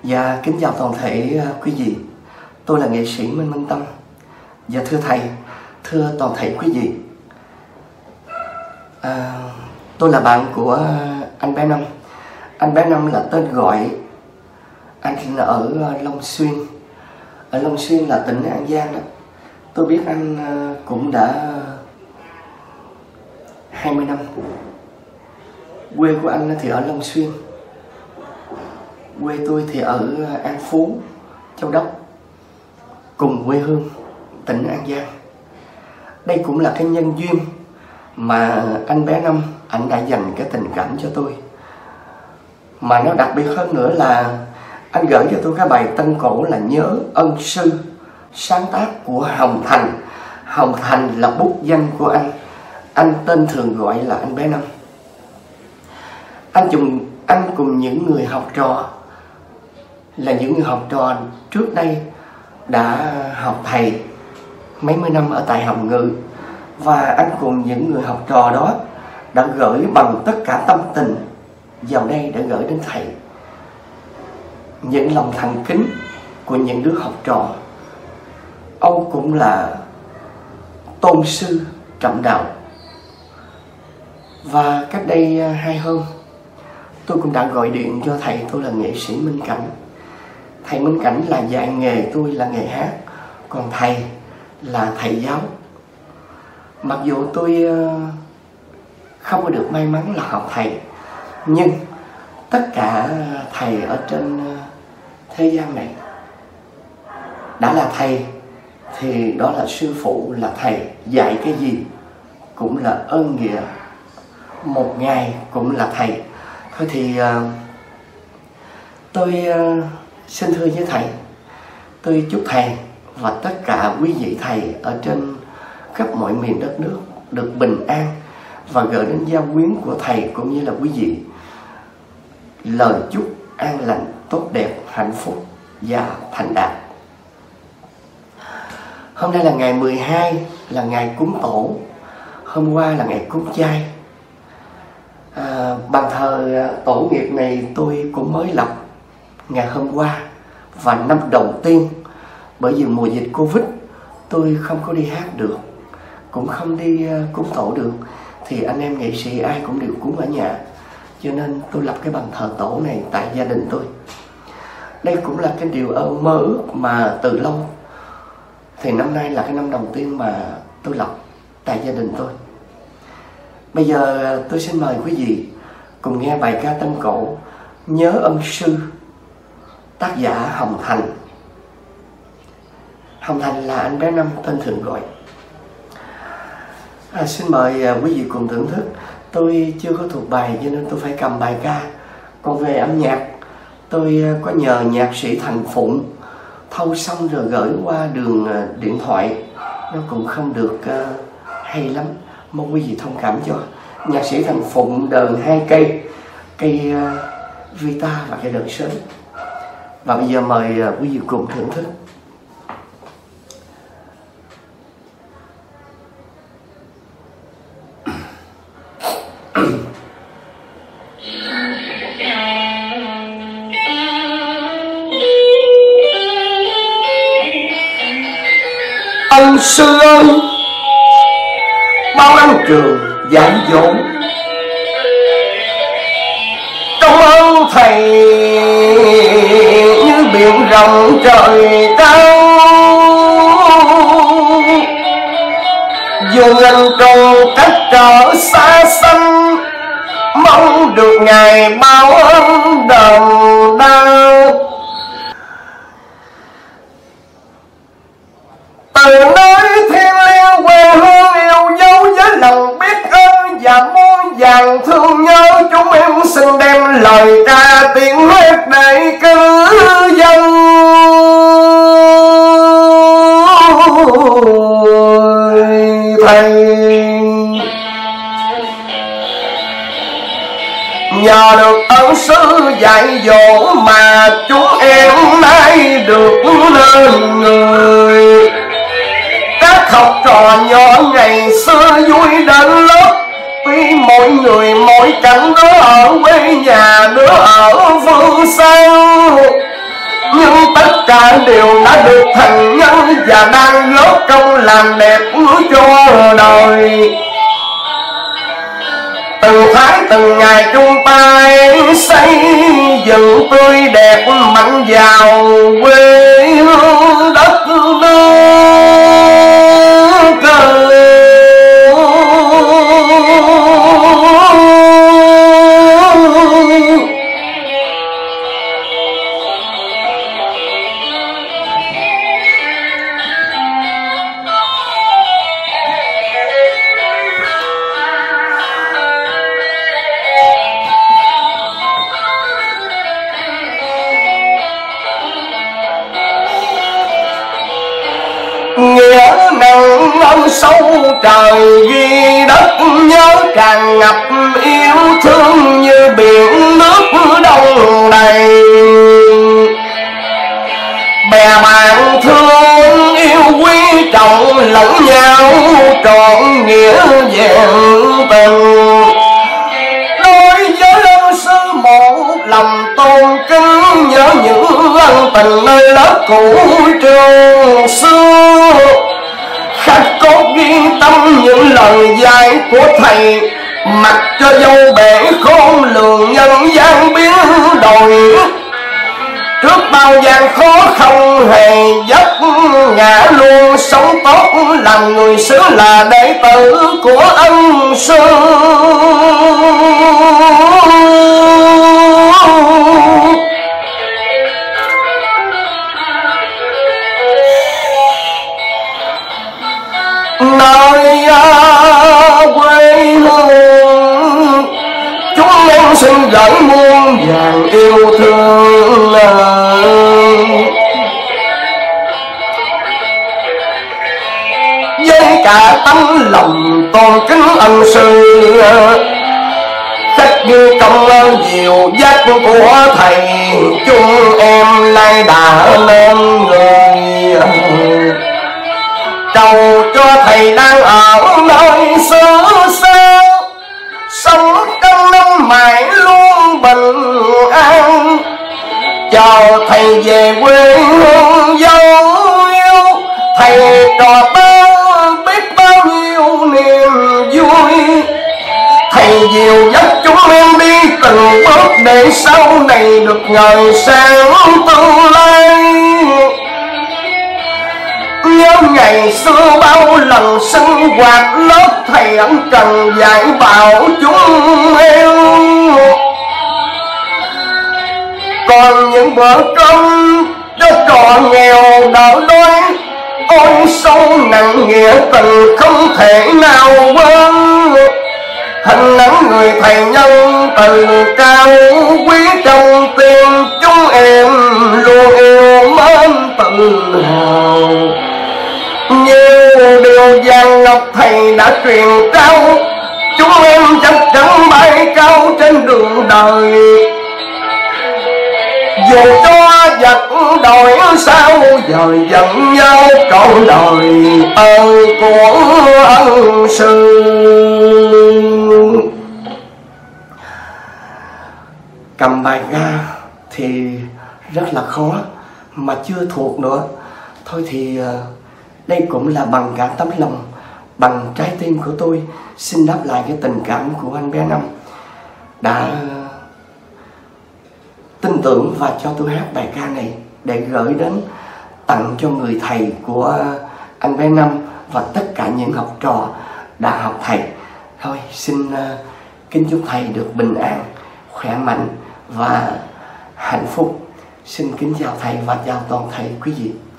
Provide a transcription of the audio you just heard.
Dạ, kính chào toàn thể quý vị. Tôi là nghệ sĩ Minh Minh Tâm. Dạ thưa thầy, thưa toàn thể quý vị, tôi là bạn của anh Bé Năm. Anh Bé Năm là tên gọi. Anh sinh ở Long Xuyên. Ở Long Xuyên là tỉnh An Giang đó. Tôi biết anh cũng đã 20 năm. Quê của anh thì ở Long Xuyên, quê tôi thì ở An Phú, Châu Đốc, cùng quê hương tỉnh An Giang. Đây cũng là cái nhân duyên mà anh Bé Năm anh đã dành cái tình cảm cho tôi. Mà nó đặc biệt hơn nữa là anh gửi cho tôi cái bài tân cổ là Nhớ Ân Sư, sáng tác của Hồng Thành. Hồng Thành là bút danh của anh. Anh tên thường gọi là anh Bé Năm. Anh cùng những người học trò là những người học trò trước đây đã học thầy mấy mươi năm ở tại Hồng Ngự, và anh cùng những người học trò đó đã gửi bằng tất cả tâm tình vào đây để gửi đến thầy những lòng thành kính của những đứa học trò. Ông cũng là tôn sư trọng đạo. Và cách đây 2 hôm tôi cũng đã gọi điện cho thầy. Tôi là nghệ sĩ Minh Cảnh. Thầy Minh Cảnh là dạy nghề, tôi là nghề hát, còn thầy là thầy giáo. Mặc dù tôi không có được may mắn là học thầy, nhưng tất cả thầy ở trên thế gian này đã là thầy thì đó là sư phụ, là thầy. Dạy cái gì cũng là ơn nghĩa, một ngày cũng là thầy. Thôi thì tôi xin thưa với thầy, tôi chúc thầy và tất cả quý vị thầy ở trên khắp mọi miền đất nước được bình an, và gửi đến gia quyến của thầy cũng như là quý vị lời chúc an lành, tốt đẹp, hạnh phúc và thành đạt. Hôm nay là ngày 12, là ngày cúng tổ. Hôm qua là ngày cúng chay. Bàn thờ tổ nghiệp này tôi cũng mới lập ngày hôm qua và năm đầu tiên. Bởi vì mùa dịch Covid tôi không có đi hát được, cũng không đi cúng tổ được, thì anh em nghệ sĩ ai cũng đều cúng ở nhà, cho nên tôi lập cái bàn thờ tổ này tại gia đình tôi. Đây cũng là cái điều mơ ước mà từ lâu. Thì năm nay là cái năm đầu tiên mà tôi lập tại gia đình tôi. Bây giờ tôi xin mời quý vị cùng nghe bài ca tân cổ Nhớ Ân Sư, tác giả Hồng Thành. Hồng Thành là anh Bé Năm tên thường gọi. Xin mời quý vị cùng thưởng thức. Tôi chưa có thuộc bài cho nên tôi phải cầm bài ca. Còn về âm nhạc, tôi có nhờ nhạc sĩ Thành Phụng thâu xong rồi gửi qua đường điện thoại. Nó cũng không được hay lắm, mong quý vị thông cảm cho. Nhạc sĩ Thành Phụng đờn 2 cây, cây guitar và cây đờn sến. Và bây giờ mời quý vị cùng thưởng thức. Ân sư ơi, bao năm trường dạy dỗ, công ơn thầy như biển rộng trời cao. Dù anh còn cách trở xa xăm, mong được ngày bao ơn đền đau. Từ nơi thiên liêng quê hương yêu dấu, với lòng biết ơn và muôn vàn thương nhớ, chúng em xin đem lời ca tiếng hát để cư dân. Thầy nhờ được ân sư dạy dỗ mà chúng em nay được nên người. Các học trò nhỏ ngày xưa vui đến lớp, tuy mỗi người mỗi cảnh, đứa ở quê nhà đứa ở phương xa. nhưng tất cả đều đã được thành nhân và đang góp công làm đẹp cho đời. Từng tháng từng ngày chung tay xây dựng tươi đẹp mặn giàu quê hương đất nước. Nghĩa nặng ơn sâu trời ghi đất, nhớ tràn ngập yêu thương như biển nước đông đầy. Bè bạn thương yêu quý trọng lẫn nhau trọn nghĩa vẹn tình. Đối với ân sư một lòng tôn kính, nhớ những ân tình nơi lớp cũ trường xưa. Khắc cốt ghi tâm những lời dạy của thầy, mặc cho dâu bể khôn lường nhân gian biến đổi. Trước bao gian khó không hề vấp ngã, luôn sống tốt làm người xứ là đệ tử của ân sư. Nơi quê hương chúng em xin gửi muôn vàn yêu thương. Với cả tấm lòng tôn kính ân sư, khắc ghi công ơn dìu dắt của thầy, chúng em nay đã nên người. Cầu cho thầy đang ở nơi xứ xa, sống trăm năm mãi luôn bình an. Chờ thầy về quê hương dấu yêu, thầy trò ta biết bao nhiêu niềm vui. Thầy dìu dắt chúng em đi từng bước để sau này được ngời sáng tương lai. Nhớ ngày xưa bao lần sinh hoạt lớp, thầy ân cần dạy bảo chúng em. Còn những bữa cơm cho trò nghèo đỡ đói, ôi sâu nặng nghĩa tình không thể nào quên. Hình ảnh người thầy nhân từ cao quý trong tim chúng em luôn yêu mến tự hào. Nhiều điều vàng ngọc thầy đã truyền trao, chúng em chắc chắn bay cao trên đường đời. Dù cho giặc đòi sao giờ vẫn nhau trọn đời ơn của ân sư. Cầm bài ca thì rất là khó mà chưa thuộc nữa. Thôi thì đây cũng là bằng cả tấm lòng, bằng trái tim của tôi xin đáp lại cái tình cảm của anh bé Năm đã tin tưởng và cho tôi hát bài ca này để gửi đến tặng cho người thầy của anh bé Năm và tất cả những học trò đã học thầy. Thôi xin kính chúc thầy được bình an, khỏe mạnh và hạnh phúc. Xin kính chào thầy và chào toàn thầy quý vị.